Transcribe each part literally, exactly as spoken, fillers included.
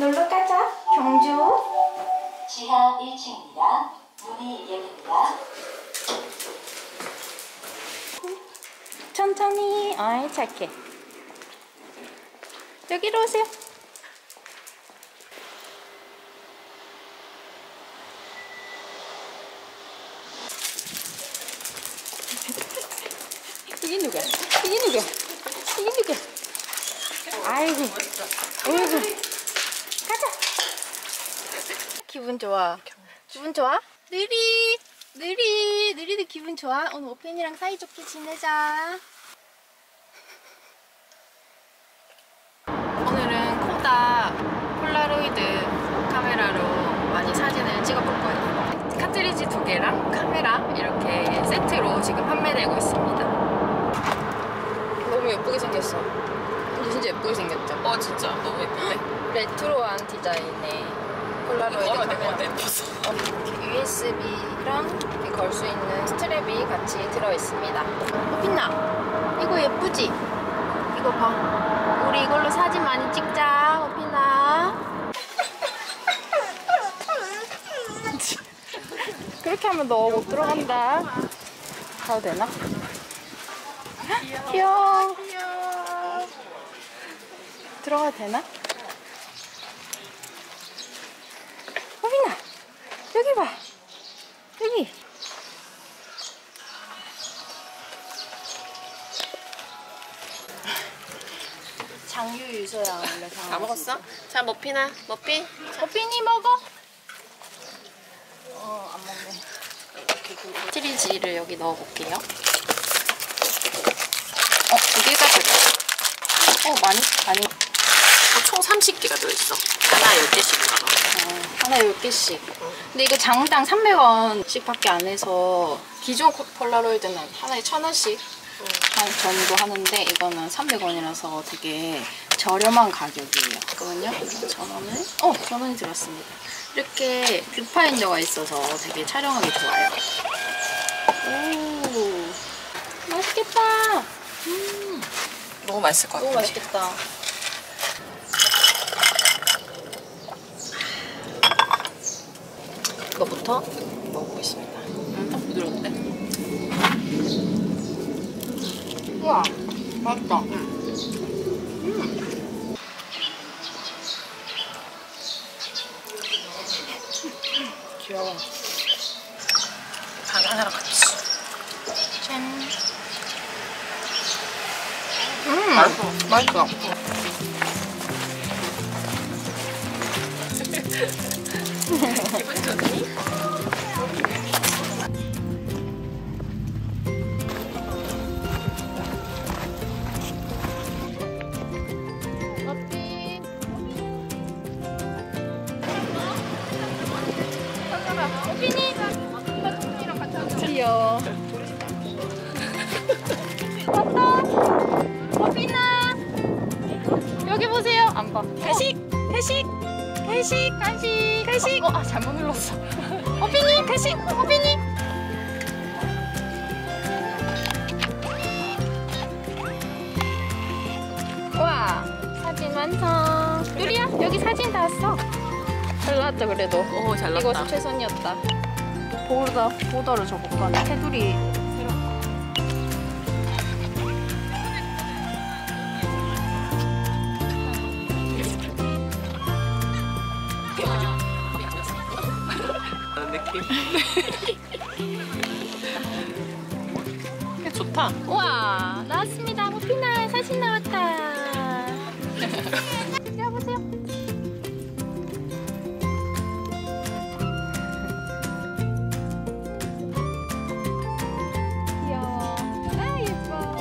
놀러 가자, 경주. 지하 일 층입니다. 문이 열립니다. 천천히. 아이 착해. 여기로 오세요. 이게 누구야? 이게 누구야? 이게 누구야? 아이고, 아이고. 가자. 기분 좋아. 기분 좋아? 느리, 느리, 느리도 기분 좋아? 오늘 오펜이랑 사이좋게 지내자. 오늘은 코다 폴라로이드 카메라로 많이 사진을 찍어볼 거예요. 카트리지 두 개랑 카메라 이렇게 세트로 지금 판매되고 있습니다. 너무 예쁘게 생겼어. 진짜 예쁘게 생겼죠? 어 진짜 너무 예쁜데? 레트로한 디자인의 폴라로이드 카메라. 어, 이렇게 유에스비랑 이렇게 걸 수 있는 스트랩이 같이 들어있습니다. 어, 빛나! 이거 예쁘지? 이거 봐. 우리 이걸로 사진 많이 찍자, 호피나. 그렇게 하면 너 못 들어간다. 가도 되나? 귀여워. 귀여워. 들어가도 되나? 호빈아, 여기 봐. 여기. 장유 유서야 원래 장. 다 먹었어? 자 머피나 머피. 호빈이 먹어? 어, 안 먹네. 트리지를 여기 넣어볼게요. 어, 두 개가 들어. 어, 많이, 많이. 어, 총 삼십 개가 들어있어. 하나 열 개씩 들어. 어, 하나 열 개씩. 근데 이거 장당 삼백 원씩 밖에 안 해서 기존 폴라로이드는 하나에 천 원씩 한 정도 하는데 이거는 삼백 원이라서 되게 저렴한 가격이에요. 잠깐만요. 천 원을? 어, 천 원이 들었습니다. 이렇게 뷰파인더가 있어서 되게 촬영하기 좋아요. 오, 맛있겠다. 음, 너무 맛있을 것 같은데? 너무 맛있겠다. 이거부터 먹어보겠습니다. 음, 딱 부드러운데? 우와, 맛있다. 음. 귀여워. 바나나랑 같이. 짠. 음, 맛있어. 맛있어. 기분 좋니? 귀여워. 왔다. 호빈아. 여기 보세요. 안 봐. 간식, 간식, 간식, 간식, 간식. 어, 아 잘못 눌렀어. 호빈이, 간식, 호빈이. 와, 사진 완성. 누리야, 여기 사진 다 왔어. 잘 나왔죠 그래도. 오, 잘 나왔다. 이것이 최선이었다. 보다 보더를 줘볼까? 테두리. 느낌. 좋다. 우와, 나왔습니다. 호피나 사진 나왔다. 여보세요. 귀여워. 아 예뻐.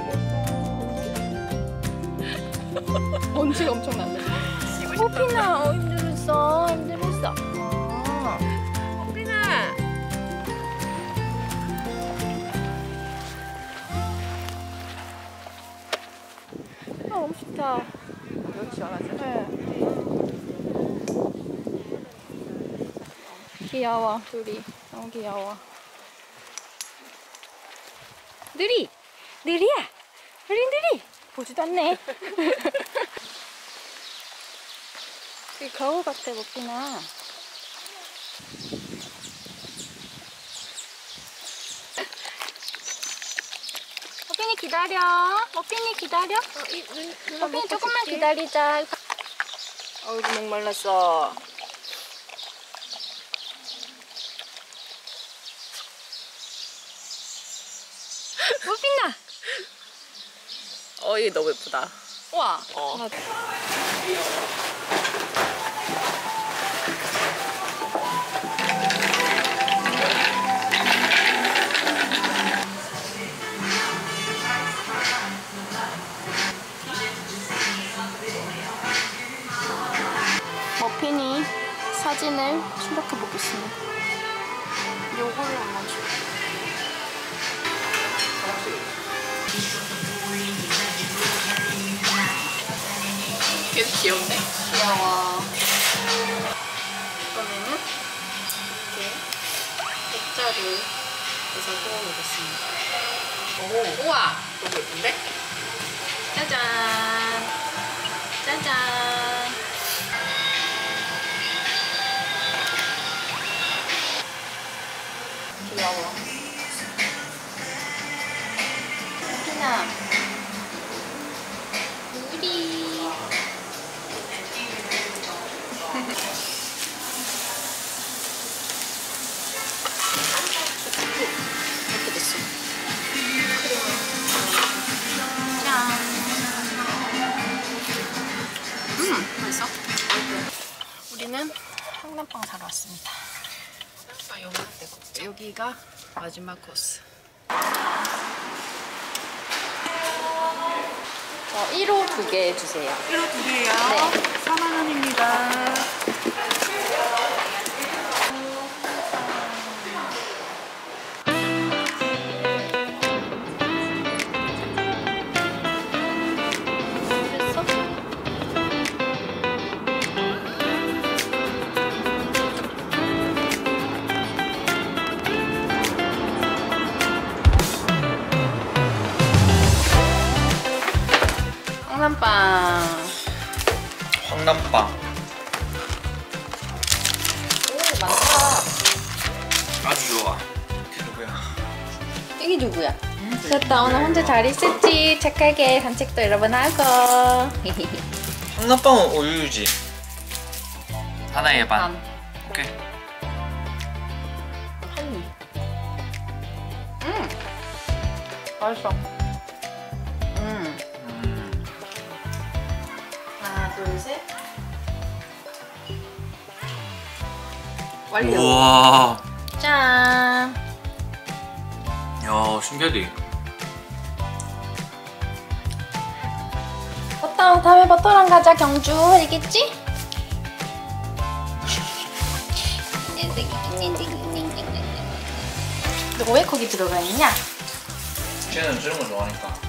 예뻐. 먼지가 엄청 나네. 호피나 어, 힘들었어. 힘들었어. 어. 호빈아. 아, 너무 좋다. 여기 시원하지? 네. 귀여워, 둘이. 너무 귀여워. 느리! 느리야! 우리 느리! 보지도 않네. 이 겨울 같아, 머핀아. 머핀이 기다려. 머핀이 기다려. 머핀이 조금만 기다리자. 어이구, 목말랐어. 머핀아. 어, 이게 너무 예쁘다. 우와. 어. 머핀이 사진을 추락해 보겠습니다. 요걸로 한번 줘. 계속 귀엽네. 귀여워. 이거는 이렇게 액자를 해서 구워보겠습니다. 오, 우와, 너무 예쁜데? 짜잔. 짜잔. 귀여워. 피나. 우리. 이렇게 됐어. 짠. 음, 맛있어? 우리는 황남빵 사러 왔습니다. 아, 영상 때 여기가 마지막 코스. 어, 일 호 두 개 주세요. 일 호 두 개요? 네. 사만 원입니다. 황남빵. 황남빵 오, 많다. 아주 좋아. 이게 누구야? 이게 누구야? 됐다. 오늘 혼자 잘 있었지. 착하게 산책도 여러 번 하고. 황남빵은 우유지. 하나의 반. 반. 오케이. 한 입. 음. 맛있어. 음. 음. 하나, 둘, 셋. 완료. 우와. 짠. 야, 신기하다. 버터, 다음에 버터랑 가자, 경주. 알겠지? 너 왜 거기 들어가 있냐? 쟤는 저런 거 좋아하니까.